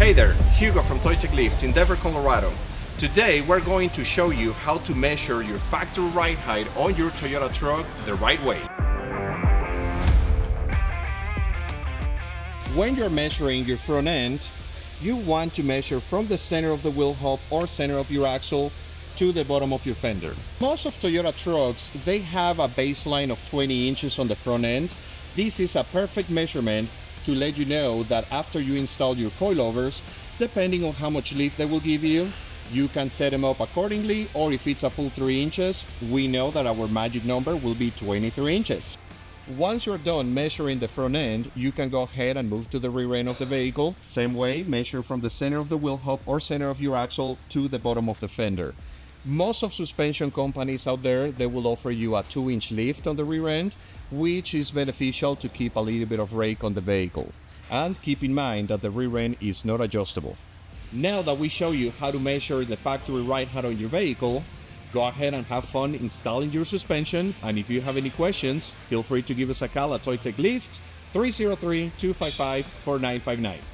Hey there, Hugo from Toy Tech Lift in Denver, Colorado. Today we're going to show you how to measure your factory ride height on your Toyota truck the right way. When you're measuring your front end, you want to measure from the center of the wheel hub or center of your axle to the bottom of your fender. Most of Toyota trucks, they have a baseline of 20 inches on the front end. This is a perfect measurement to let you know that after you install your coilovers, depending on how much lift they will give you, you can set them up accordingly, or if it's a full 3 inches, we know that our magic number will be 23 inches. Once you're done measuring the front end, you can go ahead and move to the rear end of the vehicle. Same way, measure from the center of the wheel hub or center of your axle to the bottom of the fender. Most of suspension companies out there, they will offer you a 2-inch lift on the rear end, which is beneficial to keep a little bit of rake on the vehicle. And keep in mind that the rear end is not adjustable. Now that we show you how to measure the factory ride height on your vehicle, go ahead and have fun installing your suspension. And if you have any questions, feel free to give us a call at Toy Tech Lift 303-255-4959.